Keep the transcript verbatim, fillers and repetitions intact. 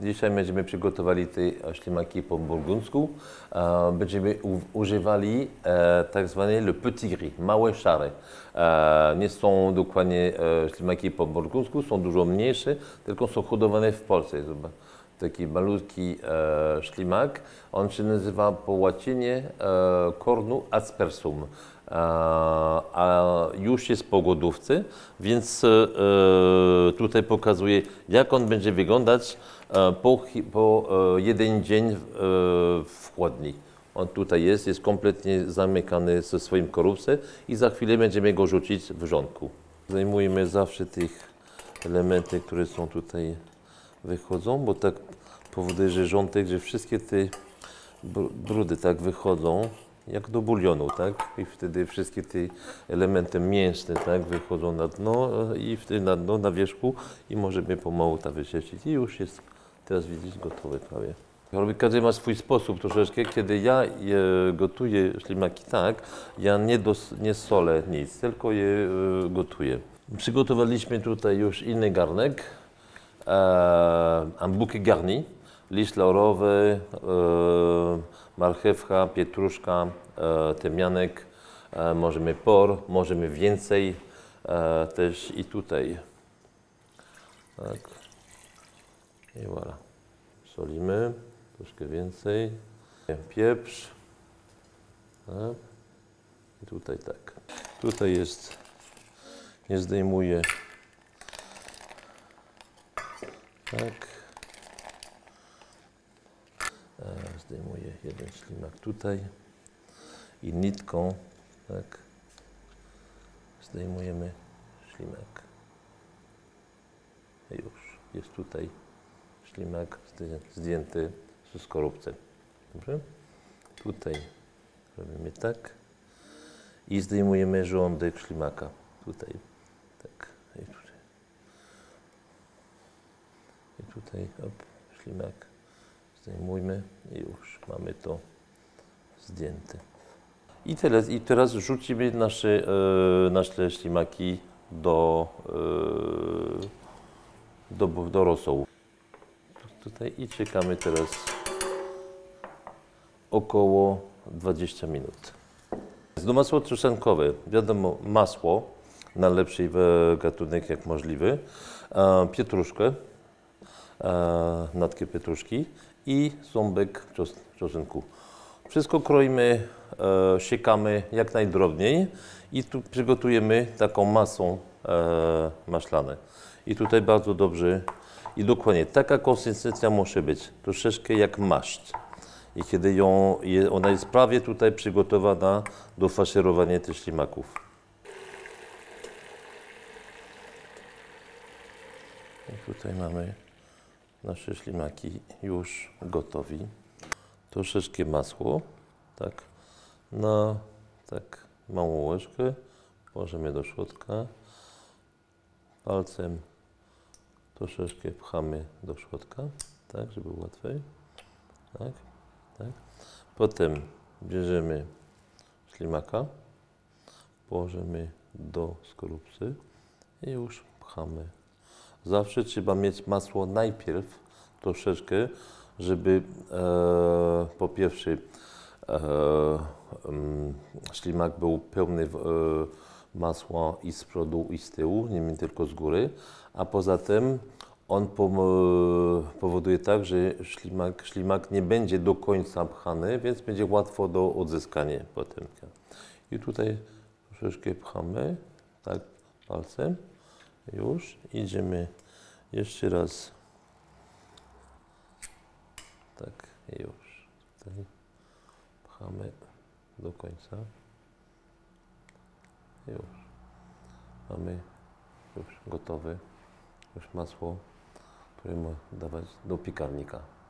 Dzisiaj będziemy przygotowali te ślimaki po burgundzku. E, będziemy u, używali e, tak zwane le petit gris, małe szare. E, nie są dokładnie e, ślimaki po burgundzku, są dużo mniejsze, tylko są hodowane w Polsce. Zobacz. Taki malutki e, ślimak. On się nazywa po łacinie e, cornu aspersum. E, a już jest po głodówce, więc e, tutaj pokazuję, jak on będzie wyglądać e, po, po e, jeden dzień e, w chłodni. On tutaj jest, jest kompletnie zamykany ze swoim korupce i za chwilę będziemy go rzucić w wrzątku. Zajmujemy zawsze tych elementy, które są tutaj wychodzą, bo tak powoduje, że rządek, że wszystkie te brudy tak wychodzą, jak do bulionu, tak? I wtedy wszystkie te elementy mięsne, tak, wychodzą na dno i wtedy na dno, na wierzchu i możemy pomału to wyczyścić. I już jest, teraz widzisz, gotowe prawie. Każdy ma swój sposób troszeczkę. Kiedy ja je gotuję ślimaki tak, ja nie, dos, nie solę nic, tylko je e, gotuję. Przygotowaliśmy tutaj już inny garnek, e, un bouquet garni, liść laurowy, e, marchewka, pietruszka, e, tymianek, e, możemy por, możemy więcej e, też i tutaj. Tak. I voilà. Solimy, troszkę więcej. Pieprz. Tak. I tutaj tak. Tutaj jest, nie zdejmuję. Tak. Zdejmuję jeden ślimak tutaj i nitką, tak, zdejmujemy ślimak. I już jest tutaj ślimak zdjęty ze skorupce. Dobrze? Tutaj robimy tak i zdejmujemy żołądek ślimaka. Tutaj, tak, i tutaj. I tutaj, op, ślimak. Zdejmujmy i już mamy to zdjęte. I teraz, i teraz rzucimy nasze, e, nasze ślimaki do, e, do, do rosołu. Tutaj i czekamy teraz około dwadzieścia minut. Do masło trzosnkowe, wiadomo, masło, najlepszy gatunek jak możliwy, e, pietruszkę, e, natkę pietruszki i ząbek czosnku. Wszystko kroimy, e, siekamy jak najdrobniej i tu przygotujemy taką masą e, maślane. I tutaj bardzo dobrze i dokładnie taka konsystencja musi być, troszeczkę jak maszcz. I kiedy ją, ona jest prawie tutaj przygotowana do faszerowania tych ślimaków. I tutaj mamy nasze ślimaki już gotowi. Troszeczkę masło, tak, na tak małą łyżkę włożymy do środka. Palcem troszeczkę pchamy do środka, tak, żeby łatwiej. Tak, tak. Potem bierzemy ślimaka, włożymy do skorupcy i już pchamy. Zawsze trzeba mieć masło najpierw troszeczkę, żeby e, po pierwsze e, um, ślimak był pełny e, masła i z przodu i z tyłu, nie tylko z góry, a poza tym on powoduje tak, że ślimak, ślimak nie będzie do końca pchany, więc będzie łatwo do odzyskania potem. I tutaj troszeczkę pchamy, tak, palcem. Już idziemy jeszcze raz. Tak, i już. Tutaj pchamy do końca. Już. Mamy już gotowe, już masło, które ma dawać do piekarnika.